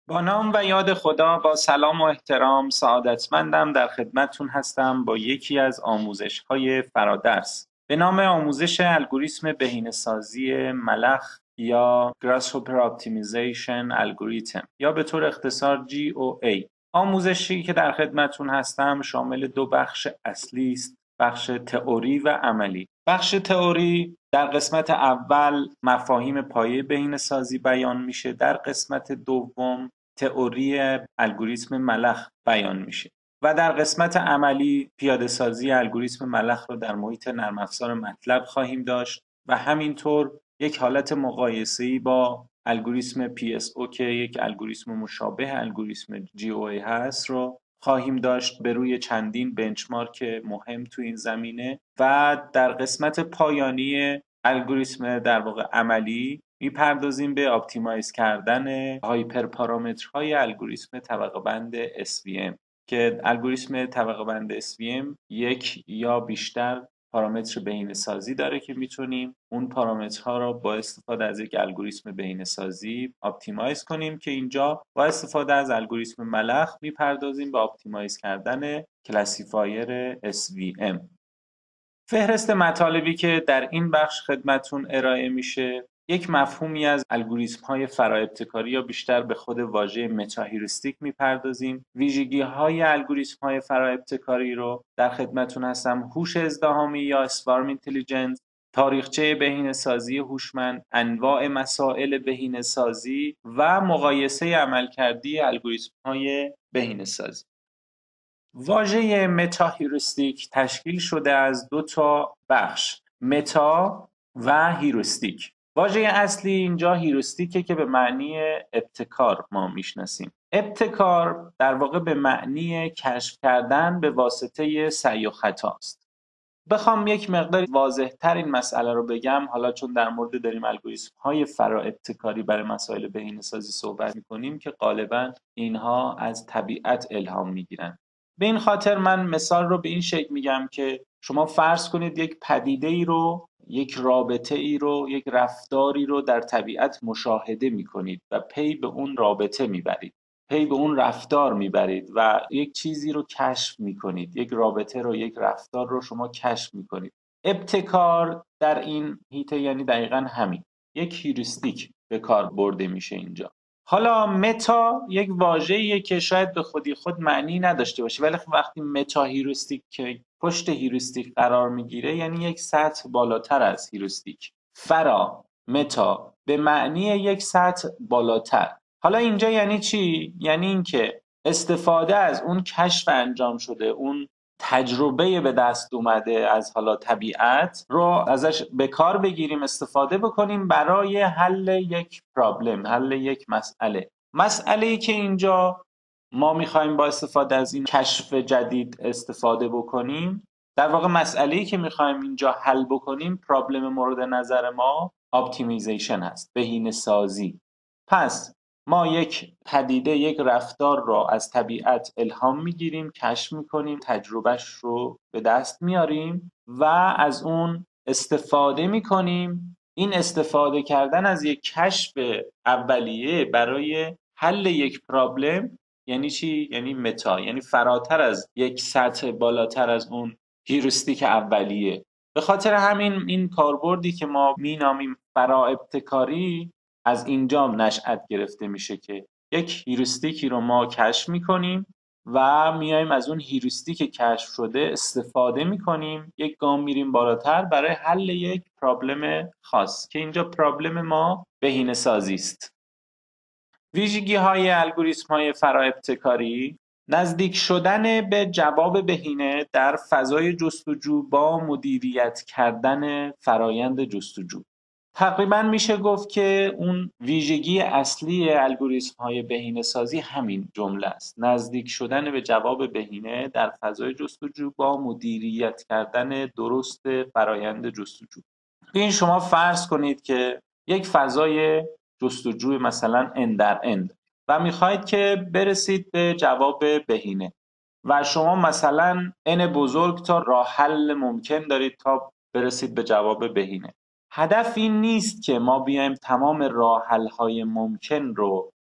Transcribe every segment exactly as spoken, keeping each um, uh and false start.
با نام و یاد خدا، با سلام و احترام، سعادتمندم در خدمتتون هستم با یکی از آموزش‌های فرادرس به نام آموزش الگوریتم بهینه‌سازی ملخ یا Grasshopper Optimization Algorithm یا به طور اختصار جی او ای. آموزشی که در خدمتتون هستم شامل دو بخش اصلی است: بخش تئوری و عملی. بخش تئوری در قسمت اول مفاهیم پایه بهینه‌سازی بیان میشه، در قسمت دوم تئوری الگوریتم ملخ بیان میشه و در قسمت عملی پیاده سازی الگوریتم ملخ رو در محیط نرم افزار مطلب خواهیم داشت و همینطور یک حالت مقایسه‌ای با الگوریتم پی اس او که یک الگوریتم مشابه الگوریتم جی او ای هست رو خواهیم داشت به روی چندین بنچمارک مهم تو این زمینه. و در قسمت پایانی الگوریتم در واقع عملی میپردازیم به اپتیمایز کردن هایپر پارامترهای الگوریتم طبقه بند اس وی ام که الگوریتم طبقه بند اس وی ام یک یا بیشتر پارامتر بهینه‌سازی داره که میتونیم اون پارامترها رو با استفاده از یک الگوریتم بهینه‌سازی اپتیمایز کنیم که اینجا با استفاده از الگوریتم ملخ میپردازیم به اپتیمایز کردن کلاسیفایر اس وی ام. فهرست مطالبی که در این بخش خدمتون ارائه میشه یک مفهومی از الگوریتم های فراابتکاری یا بیشتر به خود واژه متا هیوریستیک میپردازیم. ویژگی های الگوریتم های فراابتکاری رو در خدمتون هستم: هوش ازدحامی یا سوارم اینتلیجنس، تاریخچه بهینه‌سازی هوشمند، انواع مسائل بهینه‌سازی و مقایسه عملکردی الگوریتم های بهینه‌سازی. واژه متا هیوریستیک تشکیل شده از دو تا بخش: متا و هیوریستیک. واژه اصلی اینجا هیوریستیکه که به معنی ابتکار ما میشناسیم. ابتکار در واقع به معنی کشف کردن به واسطه سعی و خطا است. بخوام یک مقدار واضح‌تر این مسئله رو بگم، حالا چون در مورد داریم الگوریتم های فراابتکاری برای مسائل بهینه‌سازی صحبت می‌کنیم که غالباً اینها از طبیعت الهام می‌گیرن. به این خاطر من مثال رو به این شکل میگم که شما فرض کنید یک پدیده ای رو، یک رابطه ای رو، یک رفتاری رو در طبیعت مشاهده می‌کنید و پی به اون رابطه میبرید، پی به اون رفتار میبرید و یک چیزی رو کشف میکنید، یک رابطه رو، یک رفتار رو شما کشف میکنید. ابتکار در این حیطه یعنی دقیقاً همین، یک هیوریستیک به کار برده میشه اینجا. حالا متا یک واژه‌ایه که شاید به خودی خود معنی نداشته باشه، ولی وقتی متا هیوریستیک که پشت هیوریستیک قرار میگیره یعنی یک سطح بالاتر از هیوریستیک. فرا، متا به معنی یک سطح بالاتر. حالا اینجا یعنی چی؟ یعنی اینکه استفاده از اون کشف انجام شده، اون تجربه به دست اومده از حالا طبیعت رو ازش به کار بگیریم، استفاده بکنیم برای حل یک پرابلم، حل یک مسئله. مسئله‌ای که اینجا ما میخوایم با استفاده از این کشف جدید استفاده بکنیم، در واقع مسئله‌ای که میخوایم اینجا حل بکنیم، پرابلم مورد نظر ما اپتیمیزیشن هست، بهینه‌سازی. پس ما یک پدیده، یک رفتار را از طبیعت الهام میگیریم، کشف میکنیم، تجربهش رو به دست میاریم و از اون استفاده میکنیم. این استفاده کردن از یک کشف اولیه برای حل یک پرابلم یعنی چی؟ یعنی متا، یعنی فراتر از یک سطح بالاتر از اون هیوریستیک اولیه. به خاطر همین این کاربردی که ما مینامیم فراابتکاری از اینجا نشأت گرفته میشه که یک هیوریستیکی رو ما کشف میکنیم و میایم از اون هیوریستیک کشف شده استفاده میکنیم، یک گام میریم بالاتر برای حل یک پرابلم خاص که اینجا پرابلم ما بهینه‌سازی است. ویژگی های الگوریتم های فراابتکاری: نزدیک شدن به جواب بهینه در فضای جستجو با مدیریت کردن فرایند جستجو. تقریبا میشه گفت که اون ویژگی اصلی الگوریتم های بهینه سازی همین جمله است: نزدیک شدن به جواب بهینه در فضای جستجو با مدیریت کردن درست فرایند جستجو. این شما فرض کنید که یک فضای جستجوی مثلا ان در اند و میخواید که برسید به جواب بهینه و شما مثلا n بزرگ تا راه حل ممکن دارید تا برسید به جواب بهینه. هدف این نیست که ما بیایم تمام راه حل های ممکن رو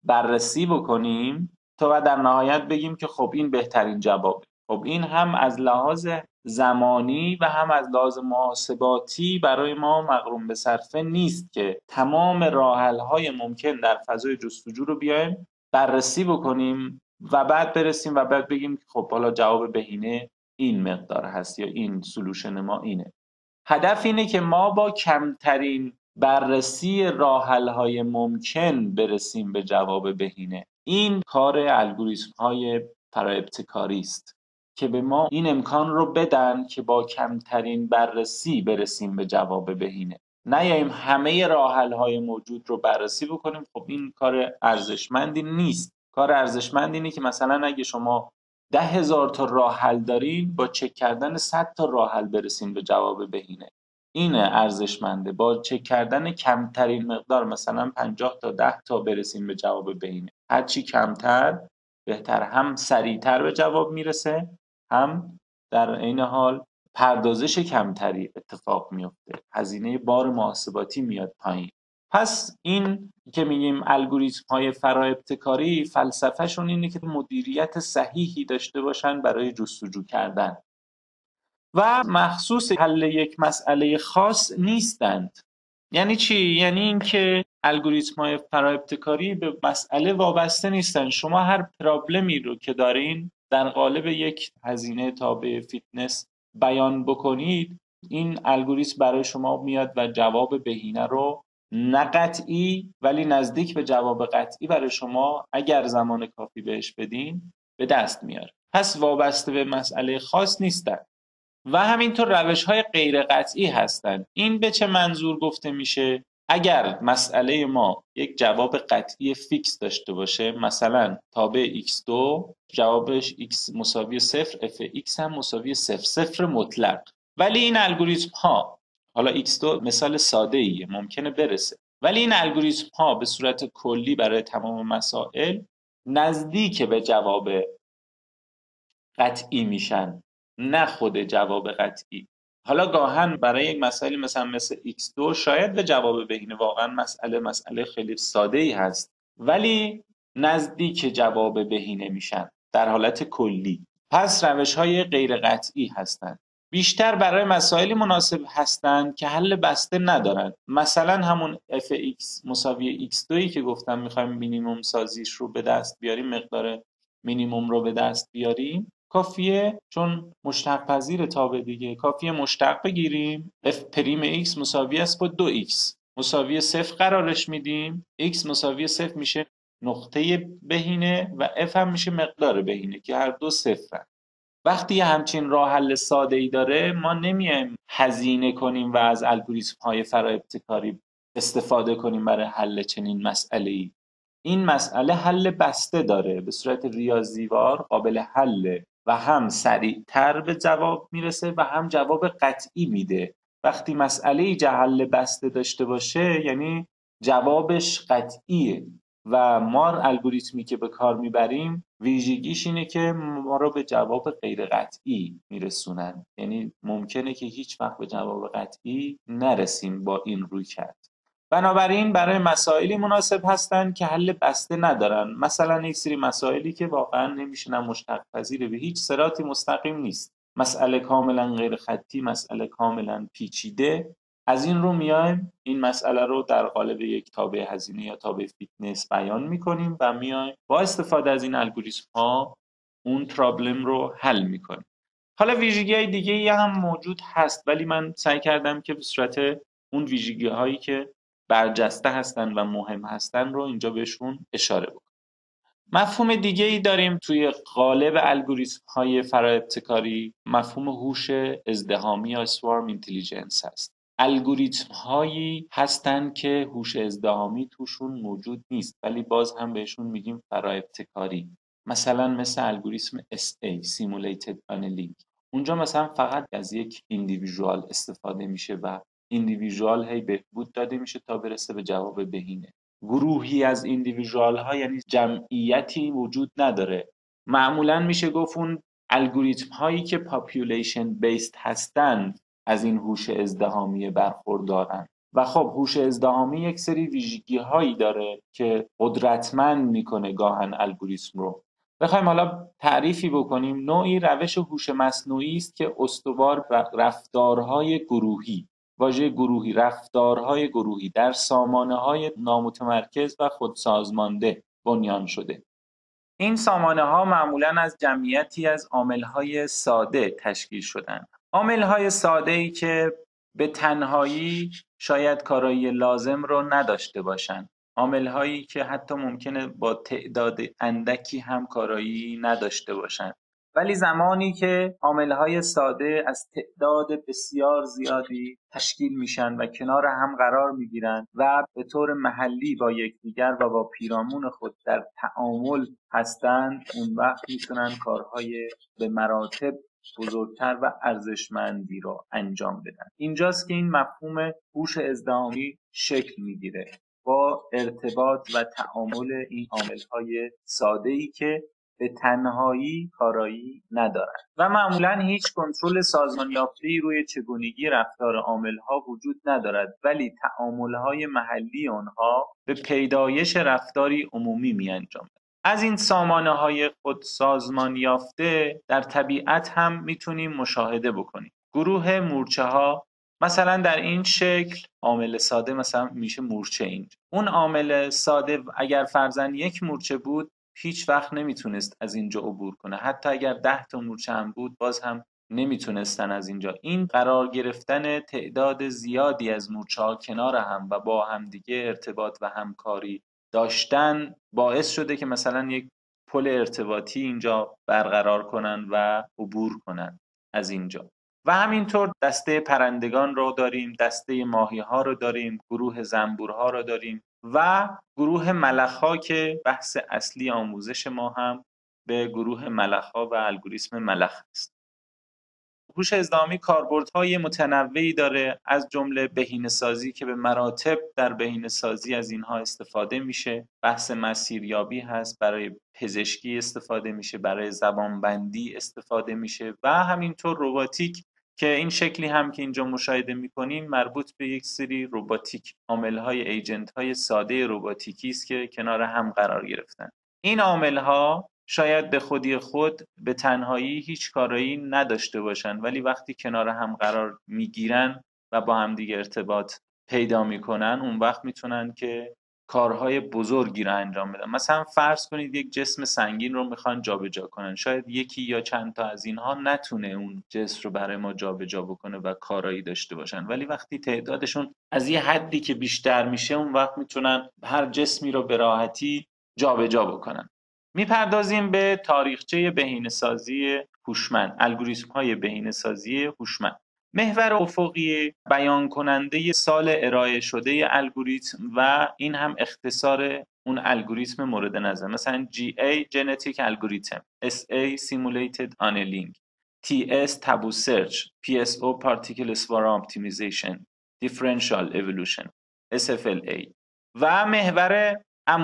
بررسی بکنیم تا در نهایت بگیم که خب این بهترین جوابه. خب این هم از لحاظ زمانی و هم از لحاظ محاسباتی برای ما مقرون به صرفه نیست که تمام راه‌حل‌های ممکن در فضای جستجو رو بیایم بررسی بکنیم و بعد برسیم و بعد بگیم که خب حالا جواب بهینه این مقدار هست یا این سولوشن ما اینه. هدف اینه که ما با کمترین بررسی راه‌حل‌های ممکن برسیم به جواب بهینه. این کار الگوریتم‌های فراابتکاری است که به ما این امکان رو بدن که با کمترین بررسی برسیم به جواب بهینه. نیاییم همه راه‌حل‌های موجود رو بررسی بکنیم. خب این کار ارزشمندی نیست. کار ارزشمند اینه که مثلا اگه شما ده هزار تا راه حل دارین، با چک کردن صد تا راه حل برسین به جواب بهینه. اینه ارزشمنده. با چک کردن کمترین مقدار، مثلا پنجاه تا ده تا برسین به جواب بهینه. هر چی کمتر بهتر، هم سریعتر به جواب میرسه، هم در عین حال پردازش کمتری اتفاق میفته، هزینه بار محاسباتی میاد پایین. پس این که میگیم الگوریتم های فراابتکاری، فلسفهشون اینه که مدیریت صحیحی داشته باشن برای جستجو کردن و مخصوص حل یک مسئله خاص نیستند. یعنی چی؟ یعنی اینکه الگوریتم های فراابتکاری به مسئله وابسته نیستن. شما هر پرابلمی رو که دارین در قالب یک هزینه تابع فیتنس بیان بکنید، این الگوریتم برای شما میاد و جواب بهینه رو نه قطعی ولی نزدیک به جواب قطعی برای شما اگر زمان کافی بهش بدین به دست میاره. پس وابسته به مسئله خاص نیستن و همینطور روش های غیر قطعی هستند. این به چه منظور گفته میشه؟ اگر مسئله ما یک جواب قطعی فیکس داشته باشه، مثلا تابع ایکس دو جوابش x مساوی صفر، اف x هم مساوی صفر، صفر مطلق، ولی این الگوریتم ها، حالا ایکس دو مثال ساده ایه ممکنه برسه، ولی این الگوریتم ها به صورت کلی برای تمام مسائل نزدیک به جواب قطعی میشن، نه خود جواب قطعی. حالا گاهن برای یک مسئله مثلا مثل ایکس دو شاید به جواب بهینه واقعا مسئله مسئله خیلی ساده ای هست، ولی نزدیک جواب بهینه میشن در حالت کلی. پس روش های غیر قطعی هستند. بیشتر برای مسائلی مناسب هستند که حل بسته ندارن. مثلا همون اف ایکس مساوی ایکس دو که گفتم میخوایم مینیمم سازیش رو به دست بیاریم، مقدار مینیمم رو به دست بیاریم، کافیه چون مشتق پذیر تابع دیگه، کافیه مشتق بگیریم. f پریم x مساوی است با دو ایکس، مساوی صفر قرارش میدیم، x مساوی صفر میشه نقطه بهینه و f هم میشه مقدار بهینه که هر دو صفرن. وقتی همچین راه حل ساده ای داره، ما نمیایم هزینه کنیم و از الگوریتم های فراابتکاری استفاده کنیم برای حل چنین مسئله ای. این مسئله حل بسته داره، به صورت ریاضیوار قابل حله و هم سریعتر به جواب میرسه و هم جواب قطعی میده. وقتی مسئله ای حل بسته داشته باشه یعنی جوابش قطعیه و ما الگوریتمی که به کار میبریم ویژگیش اینه که ما رو به جواب غیر قطعی میرسونن. یعنی ممکنه که هیچ وقت به جواب قطعی نرسیم با این روی کرد. بنابراین برای مسائلی مناسب هستند که حل بسته ندارن. مثلا یک سری مسائلی که واقعا نمیشه مشتق پذیره، به هیچ صراطی مستقیم نیست، مسئله کاملا غیر خطی، مسئله کاملا پیچیده. از این رو میایم این مسئله رو در قالب یک تابع هزینه یا تابع فیتنس بیان میکنیم و میایم با استفاده از این الگوریتم ها اون پرابلم رو حل میکنیم. حالا ویژگی های دیگه ای هم موجود هست، ولی من سعی کردم که به صورت اون ویژگی هایی که برجسته هستن و مهم هستن رو اینجا بهشون اشاره بکنم. مفهوم دیگه ای داریم توی قالب الگوریتم های فراابتکاری، مفهوم هوش ازدحامی یا سوارم اینتلیجنس هست. الگوریتم هایی هستن که هوش ازدحامی توشون موجود نیست ولی باز هم بهشون میگیم فراابتکاری. مثلا مثل الگوریتم اس ای Simulated Annealing، اونجا مثلا فقط از یک ایندیویژوال استفاده میشه و ایندیویژوال هی بهبود داده میشه تا برسه به جواب بهینه. گروهی از ایندیویژوال ها یعنی جمعیتی وجود نداره. معمولا میشه گفت اون الگوریتم هایی که پاپولیشن بیسد هستن از این هوش ازدحامی برخوردارن. و خب هوش ازدحامی یک سری ویژگی هایی داره که قدرتمند میکنه گاهن الگوریتم رو. بخوایم حالا تعریفی بکنیم، نوعی روش هوش مصنوعی است که استوار بر رفتارهای گروهی، واژه گروهی، رفتارهای گروهی در سامانه‌های نامتمرکز و خودسازمانده بنیان شده. این سامانه‌ها معمولاً از جمعیتی از عامل‌های ساده تشکیل شدند. عامل‌های ساده‌ای که به تنهایی شاید کارایی لازم رو نداشته باشند. عامل‌هایی که حتی ممکنه با تعداد اندکی هم کارایی نداشته باشند. ولی زمانی که عامل‌های ساده از تعداد بسیار زیادی تشکیل میشن و کنار هم قرار میگیرن و به طور محلی با یکدیگر و با پیرامون خود در تعامل هستند، اون وقت میتونن کارهای به مراتب بزرگتر و ارزشمندی رو انجام بدن. اینجاست که این مفهوم هوش ازدحامی شکل میگیره، با ارتباط و تعامل این عامل‌های ساده‌ای که به تنهایی کارایی ندارند و معمولا هیچ کنترل سازمان یافته‌ای روی چگونگی رفتار عامل‌ها وجود ندارد، ولی تعامل‌های محلی آنها به پیدایش رفتاری عمومی می‌انجامد. از این سامانه‌های خود سازمان یافته در طبیعت هم میتونیم مشاهده بکنیم. گروه مورچه‌ها مثلا در این شکل، عامل ساده مثلا میشه مورچه اینجا. اون عامل ساده اگر فرضاً یک مورچه بود، هیچ وقت نمیتونست از اینجا عبور کنه. حتی اگر ده تا مورچه هم بود، باز هم نمیتونستن از اینجا. این قرار گرفتن تعداد زیادی از مورچه ها کنار هم و با همدیگه ارتباط و همکاری داشتن باعث شده که مثلا یک پل ارتباطی اینجا برقرار کنن و عبور کنن از اینجا. و همینطور دسته پرندگان رو داریم، دسته ماهی ها رو داریم، گروه زنبورها رو داریم و گروه ملخ‌ها که بحث اصلی آموزش ما هم به گروه ملخ‌ها و الگوریتم ملخ است. هوش ازدحامی کاربردهای متنوعی داره، از جمله بهینه‌سازی که به مراتب در بهینه‌سازی از اینها استفاده میشه. بحث مسیریابی هست، برای پزشکی استفاده میشه، برای زبانبندی استفاده میشه و همینطور رباتیک که این شکلی هم که اینجا مشاهده میکنیم مربوط به یک سری رباتیک، عامل‌های ایجنت‌های ساده رباتیکی است که کنار هم قرار گرفتن. این عامل‌ها شاید به خودی خود به تنهایی هیچ کارایی نداشته باشن، ولی وقتی کنار هم قرار میگیرن و با هم دیگه ارتباط پیدا میکنن، اون وقت میتونن که کارهای بزرگی رو انجام بدن. مثلا فرض کنید یک جسم سنگین رو میخوان جابجا کنن، شاید یکی یا چند تا از اینها نتونه اون جسم رو برای ما جابجا بکنه و کارایی داشته باشن، ولی وقتی تعدادشون از یه حدی که بیشتر میشه، اون وقت میتونن هر جسمی رو به راحتی جابجا بکنن. میپردازیم به تاریخچه بهینه‌سازی هوشمند، الگوریتم‌های بهینه‌سازی هوشمند. محور افقی بیان کننده سال ارائه شده الگوریتم و این هم اختصار اون الگوریتم مورد نظر، مثلا جی ای Genetic Algorithm، اس ای Simulated Annealing، تی اس Tabu Search، پی اس او Particle Swarm Optimization، Differential Evolution، اس اف ال ای. و محور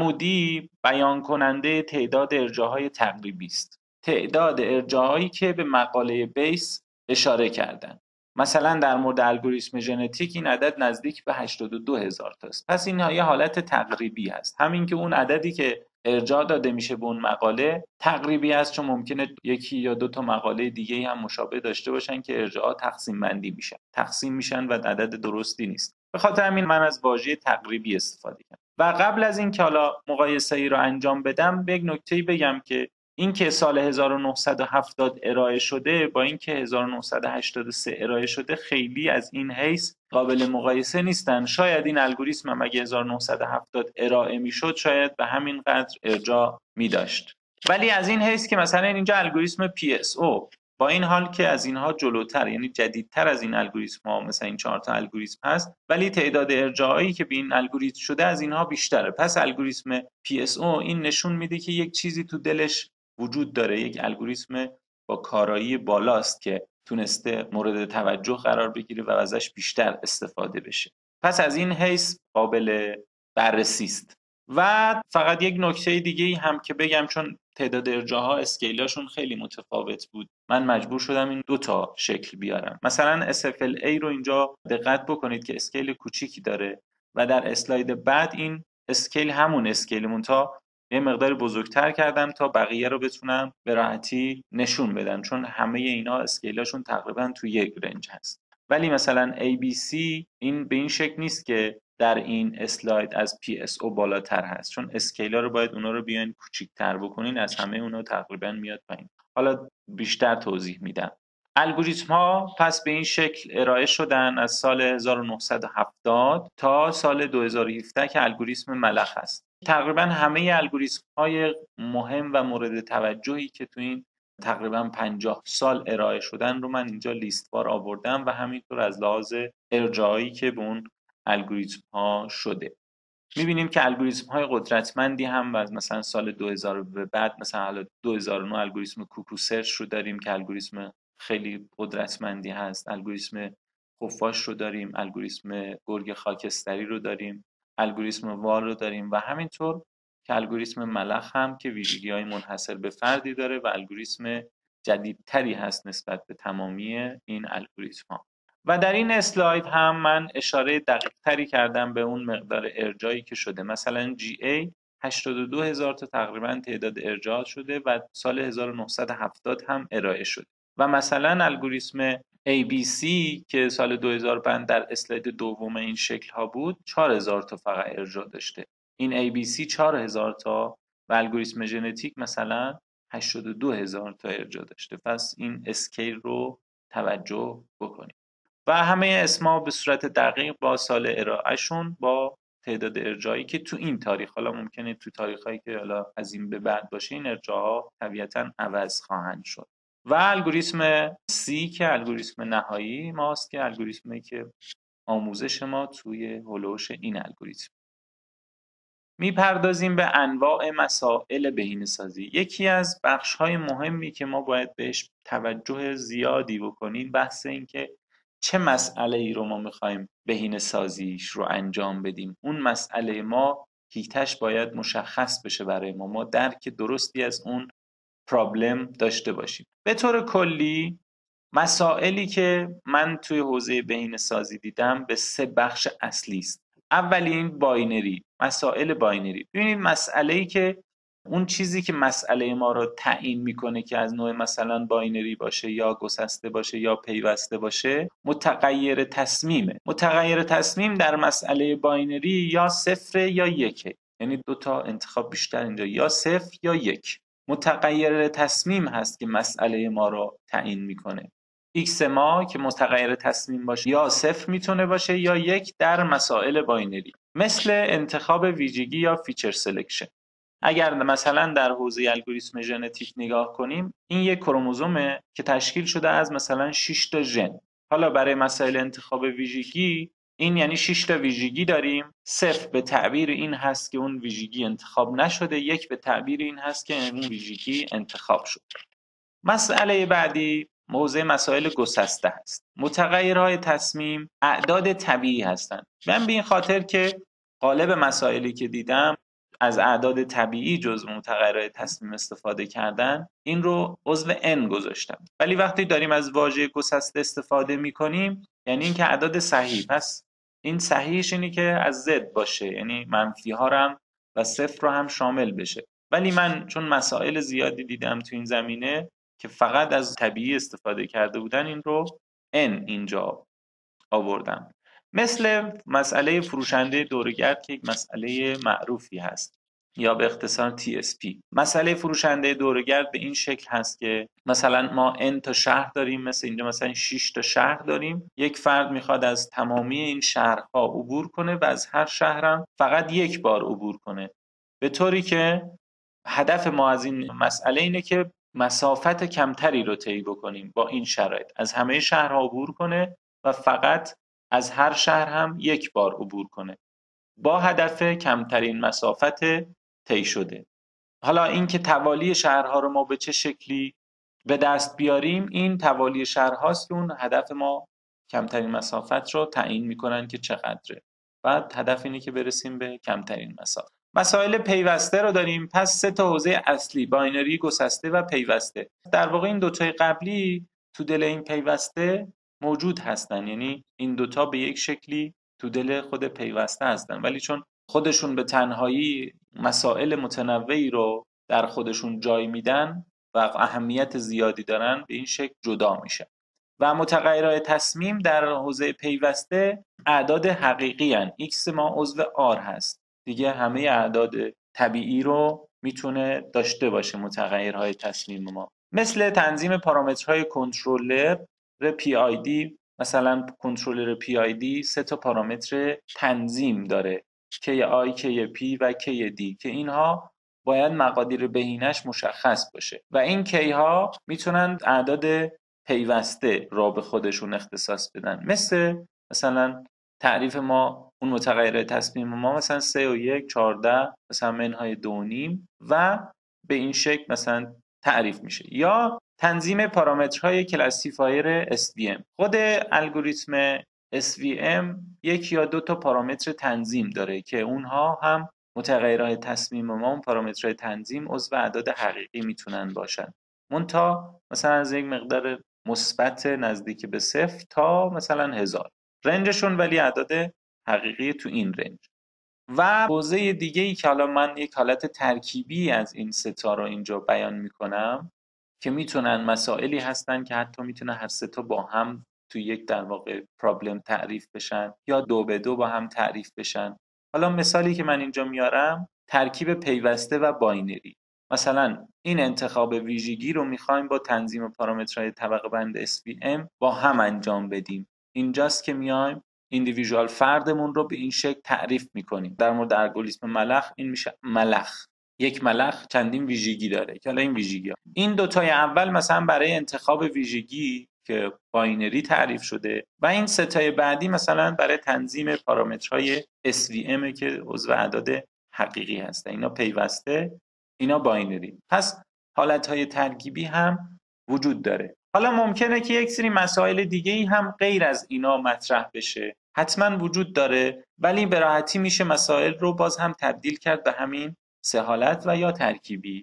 عمودی بیان کننده تعداد ارجاعهای تقریبی است، تعداد ارجاعهایی که به مقاله بیس اشاره کردن. مثلا در مورد الگوریتم ژنتیک این عدد نزدیک به هشتاد و دو هزار تاست. پس این یه حالت تقریبی هست، همین که اون عددی که ارجاع داده میشه به اون مقاله تقریبی است، چون ممکنه یکی یا دو تا مقاله دیگه هم مشابه داشته باشن که ارجاعات تقسیم بندی میشن تقسیم میشن و عدد درستی نیست. به خاطر همین من از واژه تقریبی استفاده کردم. و قبل از این که حالا مقایسه‌ای رو انجام بدم، به یک نکته‌ای بگم که این که سال هزار و نهصد و هفتاد ارائه شده با این که هزار و نهصد و هشتاد و سه ارائه شده خیلی از این حیث قابل مقایسه نیستن. شاید این الگوریتم هم اگه هزار و نهصد و هفتاد ارائه میشد شاید به همین قدر ارجاع میداشت، ولی از این حیث که مثلا اینجا الگوریتم پی اس او با این حال که از اینها جلوتر، یعنی جدیدتر از این الگوریتم ها، مثلا این چهار تا الگوریتم هست، ولی تعداد ارجاعایی که به این الگوریتم شده از اینها بیشتره. پس الگوریتم پی اس او این نشون میده که یک چیزی تو دلش وجود داره، یک الگوریتم با کارایی بالاست که تونسته مورد توجه قرار بگیره و ازش بیشتر استفاده بشه. پس از این حیث قابل بررسی است. و فقط یک نکته دیگه هم که بگم، چون تعداد ارجاها اسکیلاشون خیلی متفاوت بود. من مجبور شدم این دو تا شکل بیارم. مثلا اس اف ال ای رو اینجا دقت بکنید که اسکیل کوچیکی داره و در اسلاید بعد این اسکیل همون اسکیل مونتا یه مقدار بزرگتر کردم تا بقیه رو بتونم به راحتی نشون بدم، چون همه اینا اسکیلاشون تقریبا تو یک رنج هست. ولی مثلا ای بی سی این به این شکل نیست که در این اسلاید از پی اس او بالاتر هست، چون اسکیلا رو باید اونا رو بیاین کوچیک‌تر بکنین، از همه اونا تقریبا میاد پایین. حالا بیشتر توضیح میدم. الگوریتم ها پس به این شکل ارائه شدن از سال هزار و نهصد و هفتاد تا سال دو هزار و هفده که الگوریتم ملخ است. تقریبا همه الگوریتم های مهم و مورد توجهی که تو این تقریبا پنجاه سال ارائه شدن رو من اینجا لیستوار آوردم و همینطور از لحاظ ارجاعی که به اون الگوریتم ها شده. میبینیم که الگوریتم های قدرتمندی هم از مثلا سال دو هزار به بعد، مثلا حالا دو هزار و نه الگوریتم کوکو سرچ رو داریم که الگوریتم خیلی قدرتمندی هست، الگوریتم خفاش رو داریم، الگوریتم گرگ خاکستری رو داریم، الگوریتم وال رو داریم و همینطور که الگوریتم ملخ هم که ویژگی های منحصر به فردی داره و الگوریتم جدیدتری هست نسبت به تمامی این الگوریتم ها. و در این اسلاید هم من اشاره دقیق تری کردم به اون مقدار ارجایی که شده. مثلا جی ای هشتاد و دو هزار تا تقریبا تعداد ارجاع شده و سال هزار و نهصد و هفتاد هم ارائه شده. و مثلا الگوریتم ای بی سی که سال دو هزار و پنج در اسلاید دوم این شکل ها بود چهار هزار تا فقط ارجاع داشته. این ای بی سی چهار هزار تا و الگوریتم ژنتیک مثلا هشتاد و دو هزار تا ارجاع داشته. پس این اسکیل رو توجه بکنید. و همه اسما به صورت دقیق با سال ارائهشون با تعداد ارجاعی که تو این تاریخ، حالا ممکنه تو تاریخایی که حالا از این به بعد باشه این ارجاعها طبیعتاً عوض خواهند شد. و الگوریتم سی که الگوریتم نهایی ماست که الگوریتمی که آموزش ما توی هولوش این الگوریتم. میپردازیم به انواع مسائل بهینه‌سازی. یکی از بخش‌های مهمی که ما باید بهش توجه زیادی بکنیم بحث این که چه مسئله ای رو ما میخوایم بهینه سازیش رو انجام بدیم. اون مسئله ما هیتش باید مشخص بشه برای ما، ما درک درستی از اون پرابلم داشته باشیم. به طور کلی مسائلی که من توی حوزه بهینه سازی دیدم به سه بخش اصلی است. اولین باینری، مسائل باینری. ببینید مسئله‌ای که اون چیزی که مسئله ما رو تعیین میکنه که از نوع مثلا باینری باشه یا گسسته باشه یا پیوسته باشه متغیر تصمیمه. متغیر تصمیم در مسئله باینری یا صفر یا یکه، یعنی دو تا انتخاب بیشتر اینجا، یا صفر یا یک. متغیر تصمیم هست که مسئله ما رو تعیین میکنه. ایکس ما که متغیر تصمیم باشه یا صفر میتونه باشه یا یک در مسائل باینری، مثل انتخاب ویژگی یا فیچر سلکشن. اگر مثلا در حوزه الگوریتم ژنتیک نگاه کنیم، این یک کروموزومه که تشکیل شده از مثلا شش تا ژن. حالا برای مسائل انتخاب ویژگی این یعنی شش تا ویژگی داریم. صفر به تعبیر این هست که اون ویژگی انتخاب نشده، یک به تعبیر این هست که اون ویژگی انتخاب شد. مسئله بعدی موضوع مسائل گسسته هست. متغیرهای تصمیم اعداد طبیعی هستند. من به این خاطر که غالب مسائلی که دیدم از اعداد طبیعی جزو متغیرهای تصمیم استفاده کردن، این رو عضو n گذاشتم. ولی وقتی داریم از واژه گسسته استفاده می‌کنیم یعنی اینکه اعداد صحیح، پس این صحیحش اینه که از z باشه، یعنی منفی ها هم و صفر رو هم شامل بشه. ولی من چون مسائل زیادی دیدم تو این زمینه که فقط از طبیعی استفاده کرده بودن، این رو n اینجا آوردم. مثل مسئله فروشنده دوره‌گرد که یک مسئله معروفی هست یا به اختصار تی اس پی. مسئله فروشنده دوره‌گرد به این شکل هست که مثلا ما n تا شهر داریم، مثل اینجا مثلا شش تا شهر داریم. یک فرد میخواد از تمامی این شهرها عبور کنه و از هر شهرم فقط یک بار عبور کنه، به طوری که هدف ما از این مسئله اینه که مسافت کمتری رو طی بکنیم. با این شرایط از همه شهرها عبور کنه و فقط از هر شهر هم یک بار عبور کنه با هدف کمترین مسافت طی شده. حالا اینکه توالی شهرها رو ما به چه شکلی به دست بیاریم، این توالی شهرهاست که اون هدف ما کمترین مسافت رو تعیین میکنن که چقدره. بعد هدف اینه که برسیم به کمترین مسافت. مسائل پیوسته رو داریم. پس سه تا حوزه اصلی، باینری، گسسته و پیوسته. در واقع این دوتای قبلی تو دل این پیوسته موجود هستن، یعنی این دوتا به یک شکلی تو دل خود پیوسته هستن، ولی چون خودشون به تنهایی مسائل متنوعی رو در خودشون جای میدن و اهمیت زیادی دارن، به این شکل جدا میشن. و متغیرهای تصمیم در حوزه پیوسته اعداد حقیقی هن. x ما عضو R هست دیگه، همه اعداد طبیعی رو میتونه داشته باشه متغیرهای تصمیم ما. مثل تنظیم پارامترهای کنترلر پی آی دی، مثلا کنترلر پی آی دی سه تا پارامتر تنظیم داره، کی آی، کی پی و کی دی، که اینها باید مقادیر بهینه‌اش مشخص باشه و این کی ها میتونن اعداد پیوسته را به خودشون اختصاص بدن. مثل مثلا تعریف ما، اون متغیر تصمیم ما مثلا سه و یک، چهارده، مثلا منهای دو نیم و به این شکل مثلا تعریف میشه. یا تنظیم پارامترهای کلاسیفایر اس وی ام. خود الگوریتم اس وی ام یک یا دو تا پارامتر تنظیم داره که اونها هم متغیرهای تصمیم ما، اون پارامترهای تنظیم عضو اعداد حقیقی میتونن باشن، منتها مثلا از یک مقدار مثبت نزدیک به صفر تا مثلا هزار رنجشون، ولی اعداد حقیقی تو این رنج. و حوزه دیگه ای که حالا من یک حالت ترکیبی از این سه تا رو اینجا بیان میکنم که میتونن مسائلی هستن که حتی میتونه هر سه تا با هم تو یک در واقع پرابلم تعریف بشن یا دو به دو با هم تعریف بشن. حالا مثالی که من اینجا میارم ترکیب پیوسته و باینری. مثلا این انتخاب ویژگی رو میخوایم با تنظیم پارامترهای طبقه بند اس وی ام با هم انجام بدیم. اینجاست که میایم ایندیویژوال فردمون رو به این شکل تعریف میکنیم. در مورد الگوریتم ملخ این میشه ملخ. یک ملخ چندین ویژگی داره که حالا این ویژگی ها. این دوتای اول مثلا برای انتخاب ویژگی که باینری تعریف شده و این ستای بعدی مثلا برای تنظیم پارامترهای اس وی ام که عضو اعداد حقیقی هستن. اینا پیوسته، اینا باینری. پس حالتهای ترکیبی هم وجود داره. حالا ممکنه که یک سری مسائل دیگه ای هم غیر از اینا مطرح بشه، حتما وجود داره، ولی به راحتی میشه مسائل رو باز هم تبدیل کرد به همین سه حالت و یا ترکیبی.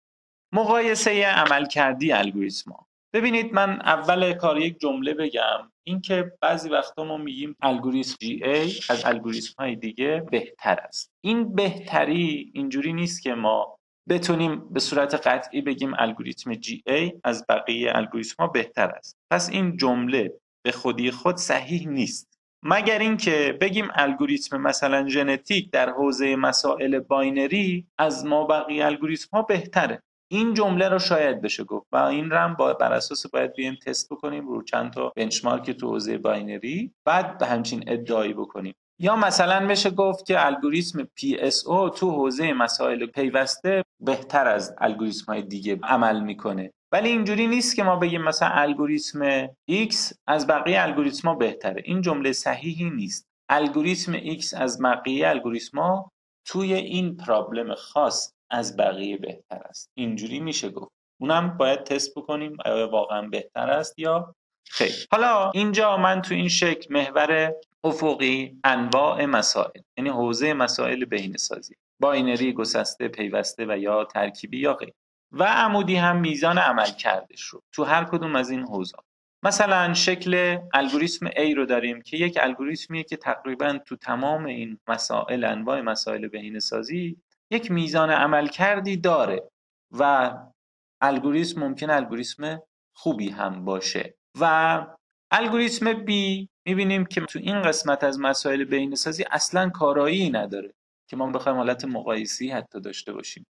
مقایسه عملکردی الگوریتم‌ها. ببینید من اول کار یک جمله بگم، اینکه بعضی وقتا ما میگیم الگوریتم جی ای از الگوریتم‌های دیگه بهتر است. این بهتری اینجوری نیست که ما بتونیم به صورت قطعی بگیم الگوریتم جی ای از بقیه الگوریتم‌ها بهتر است. پس این جمله به خودی خود صحیح نیست، مگر اینکه بگیم الگوریتم مثلا ژنتیک در حوزه مسائل باینری از ما بقیه الگوریتم‌ها بهتره. این جمله رو شاید بشه گفت و این رو هم بر اساس باید بیایم تست بکنیم رو چند تا بنچمارک تو حوزه باینری، بعد به همچین ادعایی بکنیم. یا مثلا بشه گفت که الگوریتم پی اس او تو حوزه مسائل پیوسته بهتر از الگوریتم های دیگه عمل میکنه، ولی اینجوری نیست که ما بگیم مثلا الگوریتم X از بقیه الگوریتم ها بهتره. این جمله صحیحی نیست. الگوریتم X از بقیه الگوریتم ها توی این پرابلم خاص از بقیه بهتر است. اینجوری میشه گفت. اونم باید تست بکنیم آیا واقعا بهتر است یا خیر. حالا اینجا من تو این شکل محور افقی انواع مسائل، یعنی حوزه مسائل بهینه‌سازی، باینری، گسسته، پیوسته و یا ترکیبی یا غیر، و عمودی هم میزان عمل کردش رو تو هر کدوم از این حوزه. مثلا شکل الگوریتم A رو داریم که یک الگوریتمیه که تقریبا تو تمام این مسائل، انواع مسائل بهینه‌سازی یک میزان عمل کردی داره و الگوریتم ممکن الگوریتم خوبی هم باشه. و الگوریتم B میبینیم که تو این قسمت از مسائل بهینه‌سازی اصلا کارایی نداره که ما بخوایم حالت مقایسی حتی داشته باشیم.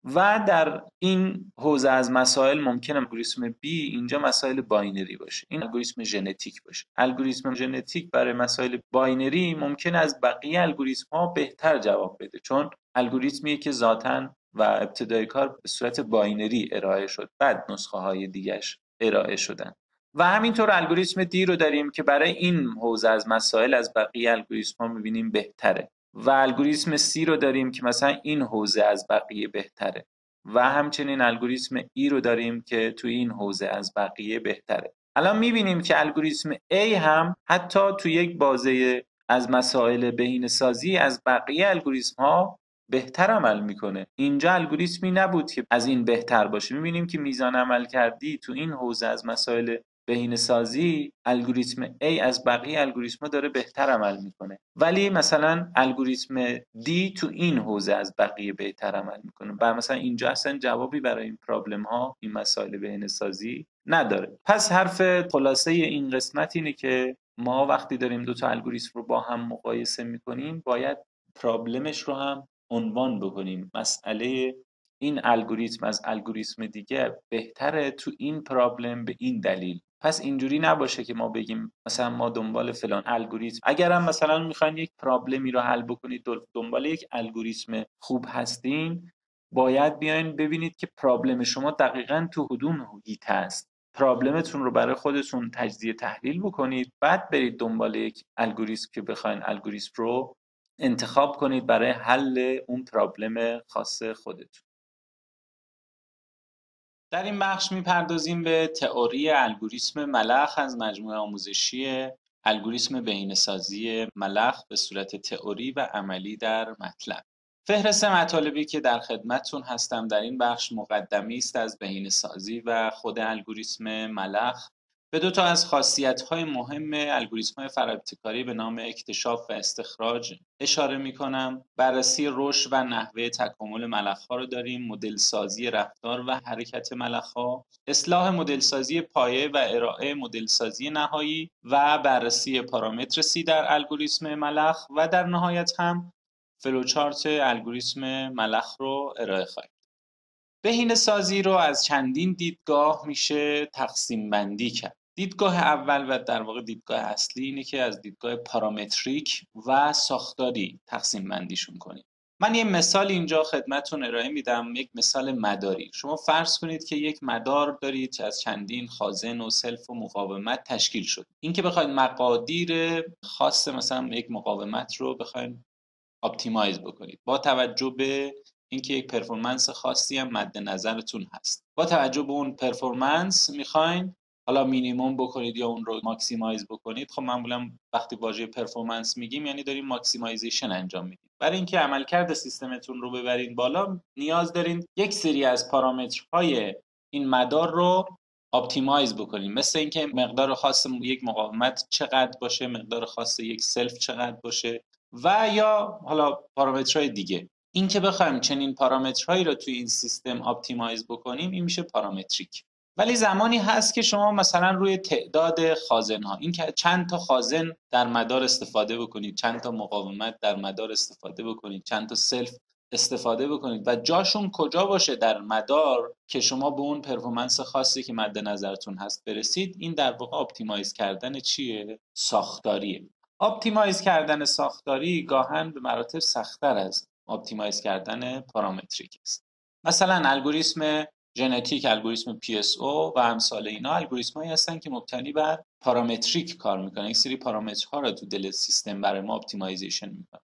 و در این حوزه از مسائل ممکنه الگوریتم B اینجا مسائل باینری باشه، این الگوریتم ژنتیک باشه. الگوریتم ژنتیک برای مسائل باینری ممکن از بقیه الگوریتم ها بهتر جواب بده، چون الگوریتمیه که ذاتاً و ابتدای کار به صورت باینری ارائه شد، بعد نسخه های دیگه‌اش ارائه شدن. و همینطور الگوریتم دی رو داریم که برای این حوزه از مسائل از بقیه الگوریتم ها می‌بینیم بهتره. و الگوریتم سی رو داریم که مثلا این حوزه از بقیه بهتره. و همچنین الگوریتم ای رو داریم که توی این حوزه از بقیه بهتره. الان می‌بینیم که الگوریتم A هم حتی توی یک بازه از مسائل بهینه‌سازی از بقیه الگوریتم ها بهتر عمل میکنه. اینجا الگوریتمی نبود که از این بهتر باشه. میبینیم که میزان عمل کردی تو این حوزه از مسائل بهینه‌سازی، الگوریتم A از بقیه الگوریتم‌ها داره بهتر عمل میکنه، ولی مثلا الگوریتم D تو این حوزه از بقیه بهتر عمل میکنه و مثلا اینجا اصلا جوابی برای این پرابلم ها، این مسائل بهینه‌سازی نداره. پس حرف خلاصه این قسمت اینه که ما وقتی داریم دو تا الگوریتم رو با هم مقایسه میکنیم باید پرابلمش رو هم عنوان بکنیم. مسئله این الگوریتم از الگوریتم دیگه بهتره تو این پرابلم به این دلیل. پس اینجوری نباشه که ما بگیم مثلا ما دنبال فلان الگوریتم، اگرم مثلا میخواین یک پرابلمی رو حل بکنید دنبال یک الگوریتم خوب هستین، باید بیاین ببینید که پرابلم شما دقیقاً تو کدوم هیت هست، پرابلمتون رو برای خودتون تجزیه تحلیل بکنید، بعد برید دنبال یک الگوریتم که بخواین الگوریتم رو انتخاب کنید برای حل اون پرابلم خاص خودتون. در این بخش میپردازیم به تئوری الگوریتم ملخ از مجموعه آموزشی الگوریتم بهینه‌سازی ملخ به صورت تئوری و عملی در مطلب. فهرست مطالبی که در خدمتتون هستم در این بخش مقدمی است از بهینه‌سازی و خود الگوریتم ملخ. به دو تا از خاصیت‌های مهم الگوریتم‌های فرابطه‌کاری به نام اکتشاف و استخراج اشاره می‌کنم. بررسی رشد و نحوه تکامل ملخ‌ها رو داریم، مدل‌سازی رفتار و حرکت ملخ‌ها، اصلاح مدل‌سازی پایه و ارائه مدل‌سازی نهایی و بررسی پارامتر سی در الگوریتم ملخ و در نهایت هم فلوچارت الگوریتم ملخ رو ارائه خواهیم. بهینه‌سازی رو از چندین دیدگاه میشه تقسیم بندی کرد. دیدگاه اول و در واقع دیدگاه اصلی اینه که از دیدگاه پارامتریک و ساختاری تقسیم بندیشون کنیم. من یه مثال اینجا خدمتتون ارائه میدم، یک مثال مداری. شما فرض کنید که یک مدار دارید که از چندین خازن و سلف و مقاومت تشکیل شد. اینکه بخواید مقادیر خاص مثلا یک مقاومت رو بخواید اپتیمایز بکنید با توجه به اینکه یک پرفورمنس خاصی هم مد نظرتون هست، با توجه به اون پرفورمنس میخواین حالا مینیمم بکنید یا اون رو ماکسیمایز بکنید. خب معمولا وقتی واژه پرفورمنس میگیم یعنی داریم ماکسیمایزیشن انجام میدیم. برای اینکه عملکرد سیستمتون رو ببرین بالا نیاز دارین یک سری از پارامترهای این مدار رو اپتیمایز بکنیم، مثل اینکه مقدار خاص یک مقاومت چقدر باشه، مقدار خاص یک سلف چقدر باشه و یا حالا پارامترهای دیگه. این که بخوایم چنین پارامترهایی رو توی این سیستم اپتیمایز بکنیم این میشه پارامتریک. ولی زمانی هست که شما مثلا روی تعداد خازن‌ها، این که چند تا خازن در مدار استفاده بکنید، چند تا مقاومت در مدار استفاده بکنید، چند تا سلف استفاده بکنید و جاشون کجا باشه در مدار که شما به اون پرفورمنس خاصی که مد نظرتون هست برسید، این در واقع اپتیمایز کردن چیه؟ ساختاریه. اپتیمایز کردن ساختاری گاهن به مراتب سخت‌تر از اپتیمایز کردن پارامتریک است. مثلا الگوریتم ژنتیک، الگوریتم پی اس او و امثال اینا الگوریتم‌هایی هستن که مبتنی بر پارامتریک کار میکنن، یک سری پارامترها رو تو دل سیستم برای ما اپتیمایزیشن میکنن.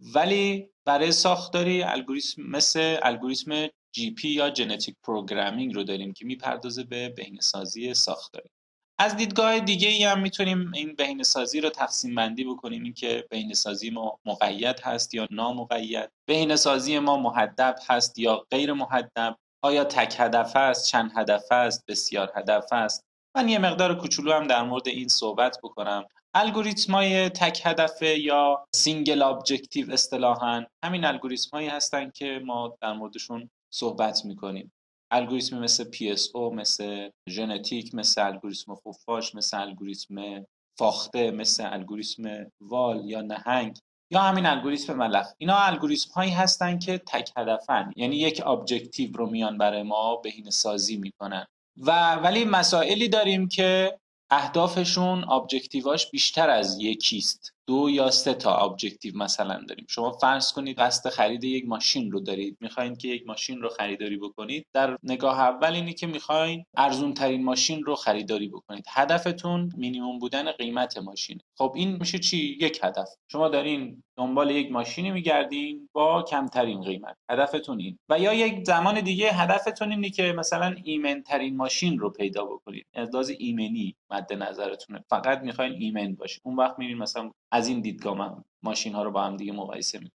ولی برای ساختاری الگوریتم مثل الگوریتم جی پی یا ژنتیک پروگرامینگ رو داریم که میپردازه به بهینه‌سازی ساختاری. از دیدگاه دیگه ای هم میتونیم این بهینه‌سازی رو تقسیم بندی بکنیم، این که بهینه‌سازی ما مقید هست یا نامقید، بهینه‌سازی ما محدب هست یا غیر محدب، آیا تک هدف است، چند هدف است، بسیار هدف است. من یه مقدار کوچولو هم در مورد این صحبت بکنم. الگوریتم‌های تک هدفه یا سینگل ابجکتیو اصطلاحاً همین الگوریتم‌هایی هستن که ما در موردشون صحبت می‌کنیم. الگوریتم مثل پی اس او، مثل ژنتیک، مثل الگوریتم خفاش، مثل الگوریتم فاخته، مثل الگوریتم وال یا نهنگ یا همین الگوریتم ملخ. اینا الگوریتم هایی هستن که تک هدفن، یعنی یک ابجکتیو رو میان برای ما بهینه‌سازی میکنن و ولی مسائلی داریم که اهدافشون ابجکتیواش بیشتر از یکیست، دو یا سه تا ابجکتیو مثلا داریم. شما فرض کنید قصد خرید یک ماشین رو دارید، میخواین که یک ماشین رو خریداری بکنید. در نگاه اول اینی که میخواین ارزون ترین ماشین رو خریداری بکنید، هدفتون مینیمم بودن قیمت ماشین. خب این میشه چی؟ یک هدف. شما دارین دنبال یک ماشینی میگردین با کمترین قیمت، هدفتون این. و یا یک زمان دیگه هدفتون اینه که مثلا ایمن ترین ماشین رو پیدا بکنید، از لحاظ ایمنی مد نظرتونه، فقط میخواین ایمن باشه. اون وقت میرین مثلا از این دیدگاه من ماشین ها رو با هم دیگه مقایسه میکنید.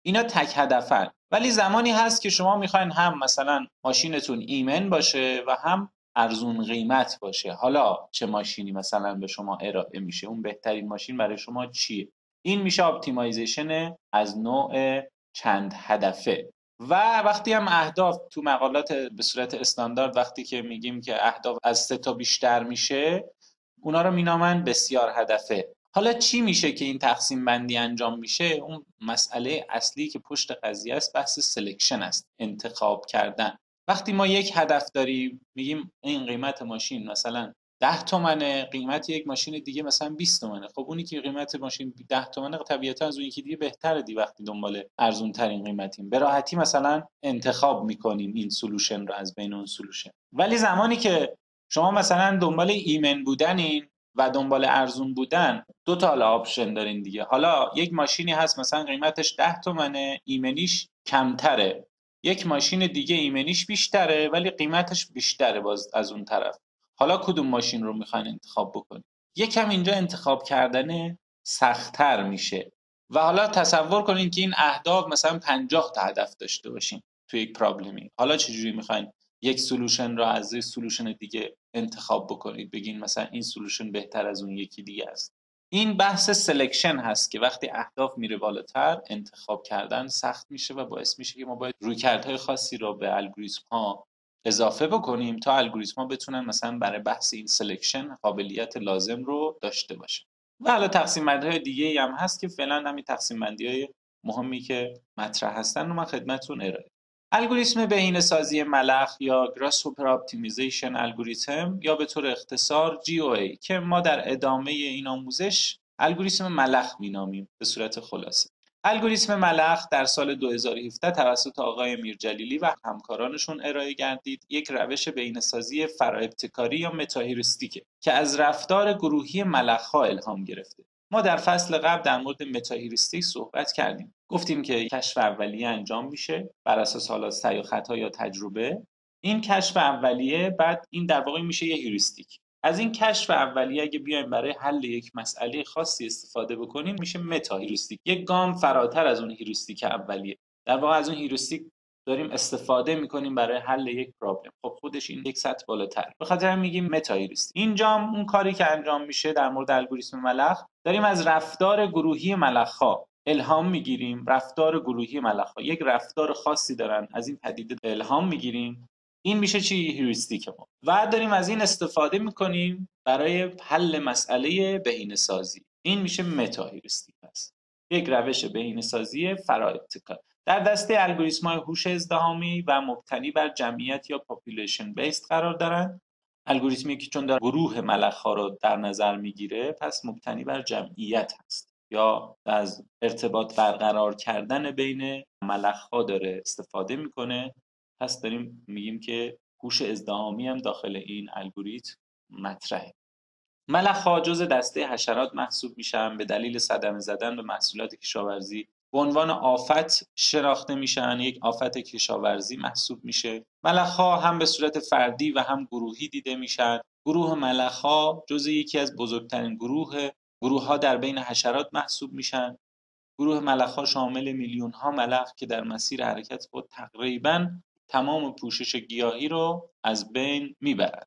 اینا تک هدفن. ولی زمانی هست که شما میخواین هم مثلا ماشینتون ایمن باشه و هم ارزون قیمت باشه. حالا چه ماشینی مثلا به شما ارائه میشه؟ اون بهترین ماشین برای شما چیه؟ این میشه اپتیمایزیشن از نوع چند هدفه. و وقتی هم اهداف تو مقالات به صورت استاندارد وقتی که میگیم که اهداف از سه تا بیشتر میشه، اونا رو مینامن بسیار هدفه. حالا چی میشه که این تقسیم بندی انجام میشه؟ اون مسئله اصلی که پشت قضیه است بحث سلکشن است، انتخاب کردن. وقتی ما یک هدف داریم، میگیم این قیمت ماشین مثلا ده تومنه، قیمت یک ماشین دیگه مثلا بیست تومنه. خب اونی که قیمت ماشین ده تومنه طبیعتا از اون یکی دیگه بهتره دی. وقتی دنبال ارزون ترین قیمتیم، به راحتی مثلا انتخاب میکنیم این سولوشن رو از بین اون سولوشن. ولی زمانی که شما مثلا دنبال ایمن بودنین و دنبال ارزون بودن، دو تا حالا آپشن دارین دیگه. حالا یک ماشینی هست مثلا قیمتش ده تومنه، ایمنیش کمتره. یک ماشین دیگه ایمنیش بیشتره ولی قیمتش بیشتره باز از اون طرف. حالا کدوم ماشین رو میخواین انتخاب بکنید؟ یکم اینجا انتخاب کردن سخت‌تر میشه. و حالا تصور کنین که این اهداف مثلا پنجاه تا هدف داشته باشین تو یک پرابلمی. حالا چجوری میخواین یک سولوشن رو از یک سولوشن دیگه انتخاب بکنید، بگین مثلا این سولوشن بهتر از اون یکی دیگه است؟ این بحث سلکشن هست که وقتی اهداف میره بالاتر، انتخاب کردن سخت میشه و باعث میشه که ما باید رویکردهای خاصی رو به الگوریتم ها اضافه بکنیم تا الگوریتم ها بتونن مثلا برای بحث این سلکشن قابلیت لازم رو داشته باشه. و حالا تقسیم بندی های دیگه هم هست که فعلا همین تقسیم بندی های مهمی که مطرح هستن رو من خدمتتون ارائه. الگوریتم بهینه‌سازی ملخ یا گراسهوپر اپتیمیزیشن الگوریتم یا به طور اختصار جی او ای که ما در ادامه این آموزش الگوریتم ملخ مینامیم به صورت خلاصه. الگوریتم ملخ در سال دو هزار و هفده توسط آقای میرجلیلی و همکارانشون ارائه گردید. یک روش بهینه‌سازی فراابتکاری یا متاهیوریستیکه که از رفتار گروهی ملخ‌ها الهام گرفته. ما در فصل قبل در مورد متاهیوریستیک صحبت کردیم. گفتیم که کشف اولیه انجام میشه بر اساس حالا سعی و خطا یا تجربه. این کشف اولیه بعد این در واقع میشه یه هیوریستیک. از این کشف اولیه اگه بیایم برای حل یک مسئله خاصی استفاده بکنیم میشه متا هیوریستیک، یک گام فراتر از اون هیوریستیک اولیه. در واقع از اون هیوریستیک داریم استفاده میکنیم برای حل یک پرابلم. خب خودش این یک سطح بالاتر، به خاطر میگیم متا هیوریستیک. اینجا اون کاری که انجام میشه در مورد الگوریتم ملخ، داریم از رفتار گروهی ملخ‌ها الهام میگیریم. رفتار گروهی ملخ‌ها یک رفتار خاصی دارن، از این پدیده الهام میگیریم. این میشه چی؟ هیوریستیک ما. و داریم از این استفاده میکنیم برای حل مسئله بهینه‌سازی. این میشه متا هیوریستیک است. یک روش بهینه‌سازی فراابتکار در دسته الگوریتم‌های هوش ازدحامی و مبتنی بر جمعیت یا پاپولیشن بیسد قرار دارند. الگوریتمی که چون در گروه ملخ‌ها رو در نظر میگیره، پس مبتنی بر جمعیت هست یا از ارتباط برقرار کردن بین ملخ‌ها داره استفاده میکنه. پس داریم میگیم که هوش ازدحامی هم داخل این الگوریتم مطرحه. ملخ‌ها جزء دسته حشرات محسوب میشن. به دلیل صدمه زدن به محصولات کشاورزی به عنوان آفت شناخته میشن. یک آفت کشاورزی محسوب میشه. ملخ‌ها هم به صورت فردی و هم گروهی دیده میشن. گروه ملخ‌ها جزء یکی از بزرگترین گروه گروه‌ها در بین حشرات محسوب میشن. گروه ملخ‌ها شامل میلیون‌ها ملخ که در مسیر حرکت خود تقریباً تمام پوشش گیاهی رو از بین میبرند.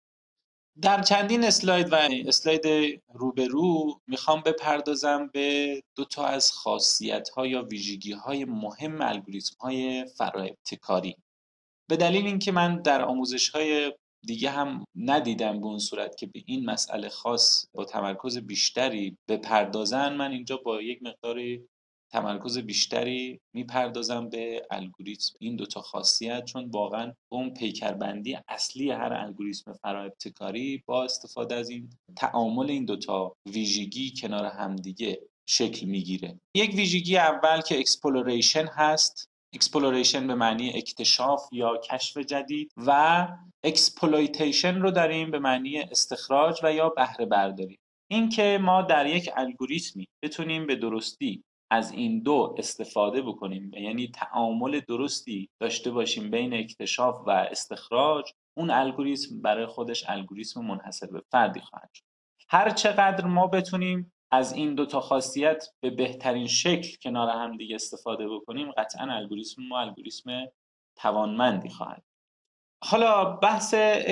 در چندین اسلاید و اسلاید روبرو میخوام بپردازم به دو تا از خاصیت‌ها یا ویژگی‌های مهم الگوریتم‌های فراابتکاری. به دلیل اینکه من در آموزش‌های دیگه هم ندیدم به اون صورت که به این مسئله خاص با تمرکز بیشتری بپردازن، من اینجا با یک مقدار تمرکز بیشتری میپردازم به الگوریتم این دوتا خاصیت، چون واقعا اون پیکربندی اصلی هر الگوریتم فراابتکاری با استفاده از این تعامل این دوتا ویژگی کنار همدیگه شکل میگیره. یک ویژگی اول که اکسپلوریشن هست. اکسپلوریشن به معنی اکتشاف یا کشف جدید و اکسپلویتیشن رو داریم به معنی استخراج و یا بهره برداری. این که ما در یک الگوریتمی بتونیم به درستی از این دو استفاده بکنیم، یعنی تعامل درستی داشته باشیم بین اکتشاف و استخراج، اون الگوریتم برای خودش الگوریتم منحصر به فردی خواهد شد. هر چقدر ما بتونیم از این دو تا خاصیت به بهترین شکل کنار هم دیگه استفاده بکنیم، قطعا الگوریتم ما الگوریتم توانمندی خواهد. حالا بحث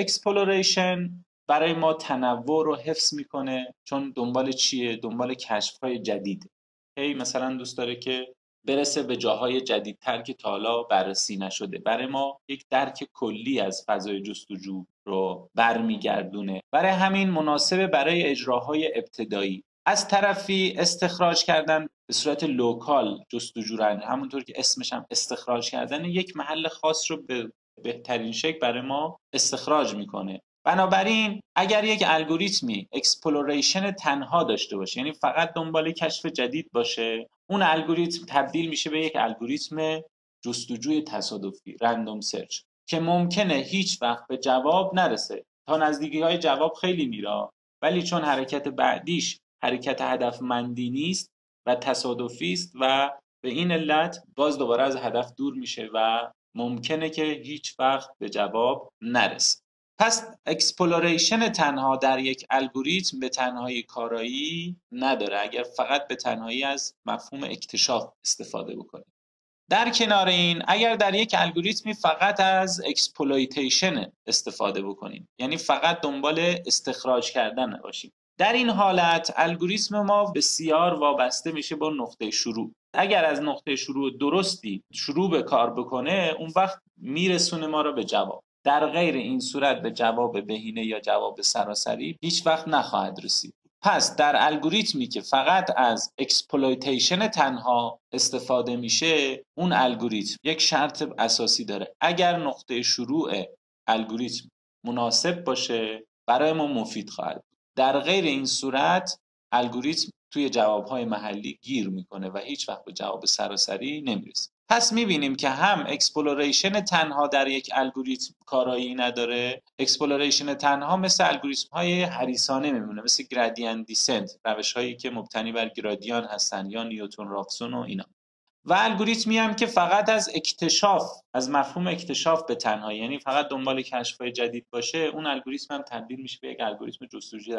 اکسپلوریشن برای ما تنوع رو حفظ میکنه، چون دنبال چیه؟ دنبال کشف‌های جدید. هی مثلا دوست داره که برسه به جاهای جدیدتر که تا حالا بررسی نشده. برای ما یک درک کلی از فضای جستجو رو برمیگردونه. برای همین مناسبه برای اجراهای ابتدایی. از طرفی استخراج کردن به صورت لوکال جستجو رو، همونطور که اسمش هم استخراج کردن، یک محل خاص رو به بهترین شکل برای ما استخراج میکنه. بنابراین اگر یک الگوریتمی اکسپلوریشن تنها داشته باشه، یعنی فقط دنبال کشف جدید باشه، اون الگوریتم تبدیل میشه به یک الگوریتم جستجوی تصادفی، رندوم سرچ، که ممکنه هیچ وقت به جواب نرسه. تا نزدیکی های جواب خیلی میره، ولی چون حرکت بعدیش حرکت هدفمندی نیست و تصادفی است و به این علت باز دوباره از هدف دور میشه و ممکنه که هیچ وقت به جواب نرسه. پس اکسپلوریشن تنها در یک الگوریتم به تنهایی کارایی نداره اگر فقط به تنهایی از مفهوم اکتشاف استفاده بکنیم. در کنار این، اگر در یک الگوریتمی فقط از اکسپلویتیشن استفاده بکنیم، یعنی فقط دنبال استخراج کردن باشیم، در این حالت الگوریتم ما بسیار وابسته میشه با نقطه شروع. اگر از نقطه شروع درستی شروع به کار بکنه، اون وقت میرسونه ما رو به جواب. در غیر این صورت به جواب بهینه یا جواب سراسری هیچ وقت نخواهد رسید. پس در الگوریتمی که فقط از اکسپلویتیشن تنها استفاده میشه، اون الگوریتم یک شرط اساسی داره: اگر نقطه شروع الگوریتم مناسب باشه، برای ما مفید خواهد بود. در غیر این صورت الگوریتم توی جوابهای محلی گیر میکنه و هیچ وقت به جواب سراسری نمیرسه. پس میبینیم که هم اکسپلوریشن تنها در یک الگوریتم کارایی نداره. اکسپلوریشن تنها مثل الگوریتم های حریصانه میمونه، مثل گرادیان دیسنت، روش هایی که مبتنی بر گرادیان هستن یا نیوتن رافسون و اینا. و الگوریتمی هم که فقط از اکتشاف، از مفهوم اکتشاف به تنهایی، یعنی فقط دنبال کشف‌های جدید باشه، اون الگوریتم هم تبدیل میشه به یک الگوریتم جستجوی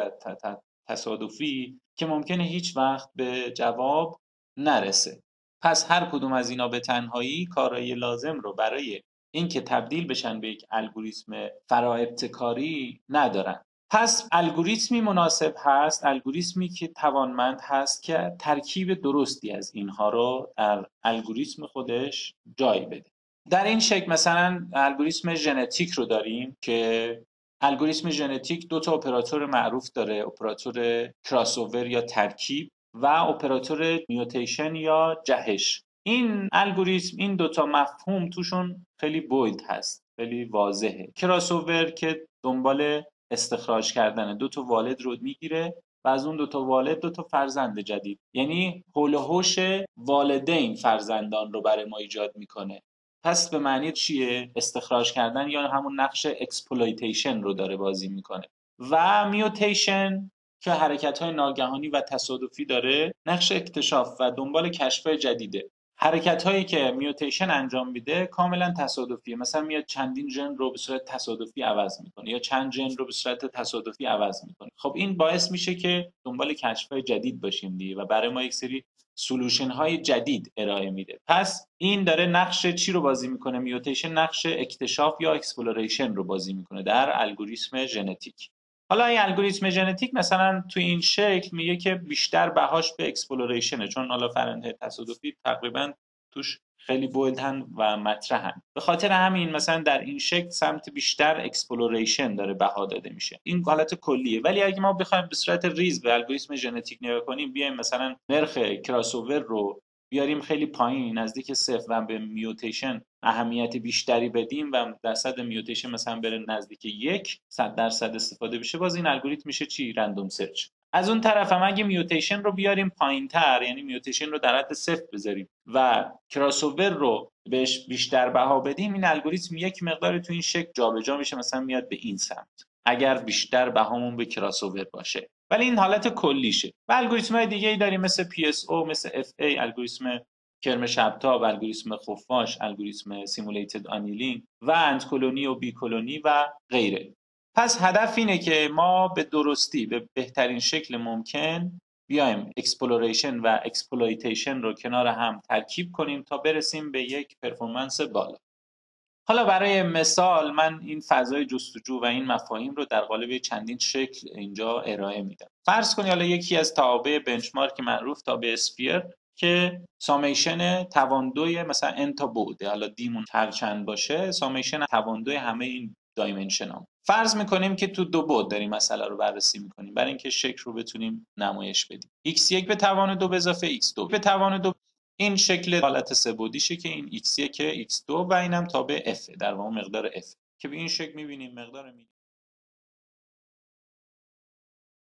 تصادفی که ممکنه هیچ وقت به جواب نرسه. پس هر کدوم از اینا به تنهایی کارایی لازم رو برای اینکه تبدیل بشن به یک الگوریتم فراابتکاری ندارن. پس الگوریتمی مناسب هست، الگوریتمی که توانمند هست که ترکیب درستی از اینها رو در الگوریتم خودش جای بده. در این شکل مثلا الگوریتم ژنتیک رو داریم که الگوریتم ژنتیک دو تا اپراتور معروف داره: اپراتور کراسوور یا ترکیب و اپراتور میوتیشن یا جهش. این الگوریتم این دو تا مفهوم توشون خیلی بولد هست، خیلی واضحه. کراسوور که دنبال استخراج کردن دو تا والد رو میگیره و از اون دو تا والد دو تا فرزند جدید، یعنی حول و حوش والدین فرزندان رو برای ما ایجاد میکنه. پس به معنی چیه؟ استخراج کردن یا همون نقش اکسپلویتیشن رو داره بازی میکنه. و میوتیشن که حرکت‌های ناگهانی و تصادفی داره، نقش اکتشاف و دنبال کشف‌های جدیده. حرکت‌هایی که میوتیشن انجام میده کاملا تصادفیه، مثلا میاد چندین ژن رو به صورت تصادفی عوض میکنه یا چند ژن رو به صورت تصادفی عوض میکنه. خب این باعث میشه که دنبال کشف‌های جدید باشیم دیگه و برای ما یک سری سولوشن های جدید ارائه میده. پس این داره نقش چی رو بازی میکنه؟ میوتیشن نقش اکتشاف یا اکسپلوریشن رو بازی میکنه در الگوریتم ژنتیک. حالا این الگوریتم ژنتیک مثلا تو این شکل میگه که بیشتر بهاش به اکسپلوریشنه، چون حالا فرآیند تصادفی تقریبا توش خیلی بولدن و مطرحن. به خاطر همین مثلا در این شکل سمت بیشتر اکسپلوریشن داره بها داده میشه. این حالت کلیه. ولی اگه ما بخوایم به صورت ریز به الگوریتم ژنتیک نگاه کنیم، بیایم مثلا نرخ کراسوور رو بیاریم خیلی پایین، نزدیک صفر، و به میوتیشن اهمیت بیشتری بدیم و درصد میوتیشن مثلا بره نزدیک یک صد درصد استفاده بشه، باز این الگوریتم میشه چی؟ رندوم سرچ. از اون طرف هم اگه میوتیشن رو بیاریم پایین‌تر، یعنی میوتیشن رو در حد صفر بذاریم و کراسوور رو بهش بیشتر بها بدیم، این الگوریتم یک مقدار تو این شکل جابجا میشه، مثلا میاد به این سمت اگر بیشتر بهامون به کراسوور باشه. ولی این حالت کلیشه. و الگوریتم‌های دیگه‌ای داریم مثل پی اس او، مثل اف ای، الگوریتم کرم شبتاب، الگوریتم خفاش، الگوریتم سیمولیتد آنیلینگ و اند کلونی و بی کلونی و غیره. پس هدف اینه که ما به درستی، به بهترین شکل ممکن بیایم اکسپلوریشن و اکسپلویتیشن رو کنار هم ترکیب کنیم تا برسیم به یک پرفورمنس بالا. حالا برای مثال من این فضای جستجو و این مفاهیم رو در قالب چندین شکل اینجا ارائه میدم. فرض کنید حالا یکی از توابع بنچمارک معروف تابع اسپیر که سامیشن تواندوی مثلا ان تا بعده، حالا دیمون هر چند باشه، سامیشن تواندوی همه این دایمنشن ها. فرض میکنیم که تو دو بعد داریم مسئله رو بررسی میکنیم برای اینکه شکل رو بتونیم نمایش بدیم. ایکس یک به توان دو به اضافه ایکس دو به توان دو، این شکل حالت سه بعدیشه که این ایکس یک ایکس دو و اینم تابع f در واقع مقدار f که به این شکل میبینیم مقدار